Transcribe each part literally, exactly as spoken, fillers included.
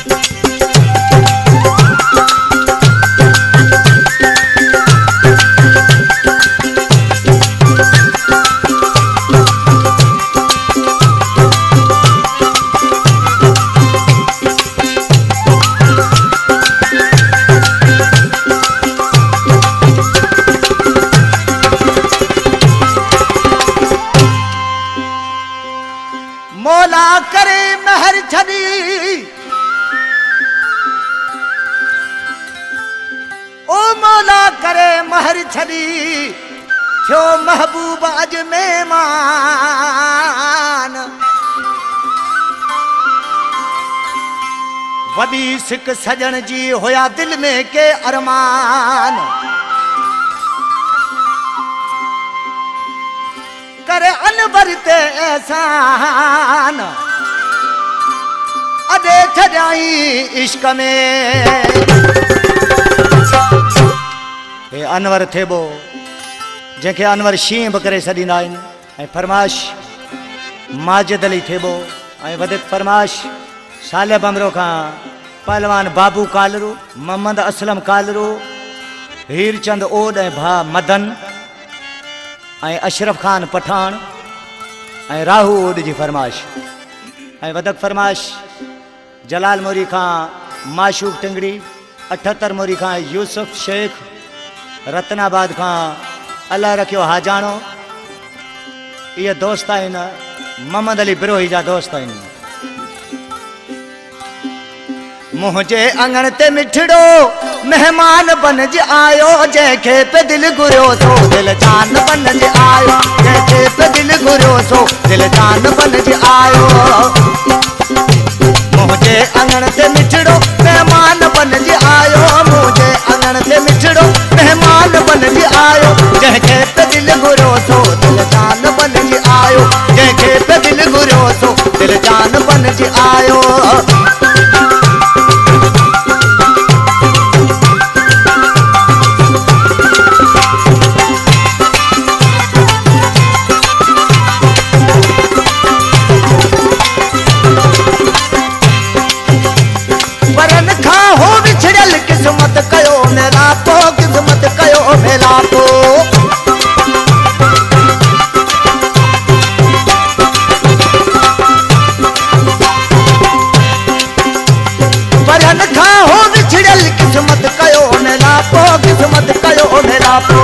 मौला करे महर छदी ओ मौला करे महर छदी थियो महबूब अज मेहमान वदी सिक सजन जी होया दिल में के अरमान करे अनबर ते एहसान अदे छजाई इश्क में हे अनवर थेबो जेके अनवर शीं बकरे सदींदा आहिनि ऐं फरमाश माजिद अली थेबो ऐं वधीक फरमाश साले बमरो खां पहलवान बाबू कालरू मोहम्मद असलम कालरू हीरचंद ओड ऐं भा मदन ऐं अशरफ खान पठान ऐं राहू ओड जी फरमाश ऐं वधक फरमाश जलाल मोरी खां माशूक टिंगड़ी अठहत्तर मोरी खां यूसुफ शेख रतनाबाद खां अल्लाह रखियो हाजानो ये दोस्त आहिनि मोहम्मद अली बिरोही जा दोस्त आहिनि मुझे अंगण ते मिठड़ो मेहमान बनज आयो जैके पे दिल गुरियो सो दिल जान बनज आयो जैके पे दिल गुरियो सो दिल जान बनज आयो मुझे अंगण ते मिठड़ो मेहमान बनज आयो मुझे अंगण ते मिठड़ो मेहमान बनज आयो जैके पे दिल गुरियो सो दिल जान बनज आयो जैके पे दिल गुरियो सो दिल जान बनज आयो किस्मत कयो मेरा तो किस्मत कयो मेरा तो परन खा हो बिछड़ल किस्मत कयो मेरा तो किस्मत कयो मेरा तो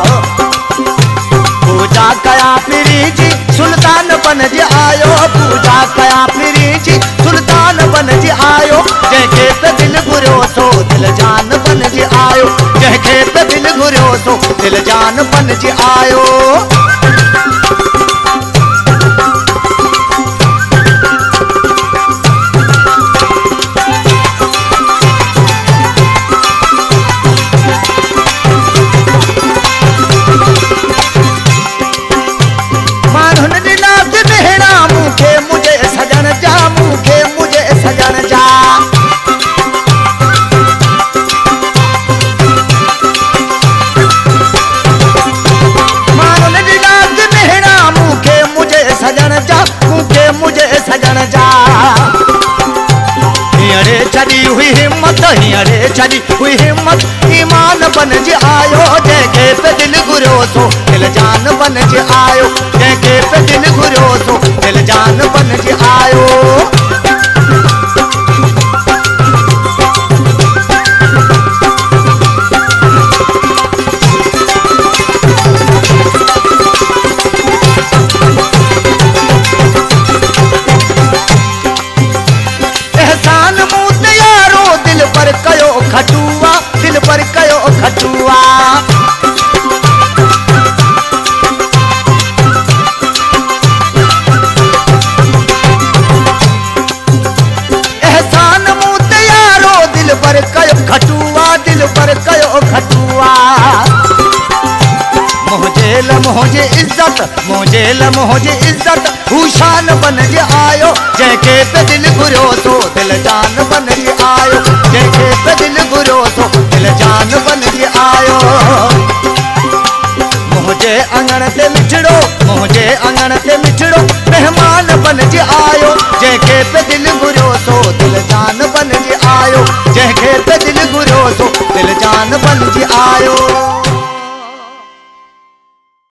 पूजा कया पीरी जी सुल्तान बन जी आयो पूजा कया पीरी जी सुल्तान बन जी आयो जैके पे दिल गुरियो सो दिल जान बन जी आयो जैके पे दिल गुरियो सो दिल जान बन जी आयो मानुन दिला के मेहरा मुखे मुझे सजन जा मुखे मुझे सजन जा सजन जा हियरे छड़ी हुई हिम्मत हियरे छड़ी हुई हिम्मत ईमान बन जी आयो जैके पे दिल गुरियो सो दिल जान बन जी आयो जैके पे दिल गुरियो सो दिल जान बन जी आयो खटुआ दिल पर कयो खटुआ एहसान मुँह तैयारो दिल पर कयो खटुआ दिल पर कयो खटुआ मोहजेल मोहजे इज्जत मोहजेल मोहजे इज्जत हुशान बन जे आयो जैके पे दिल गुरियो सो दिल जान बन जे आयो जैके पे दिल गुरियो सो दिल जान बन जे आयो मुझे अंगण ते मिठड़ो मुझे अंगण ते मिठड़ो मेहमान बन जे आयो जैके पे दिल गुरियो सो दिल जान बन जे जान बन जी आयो।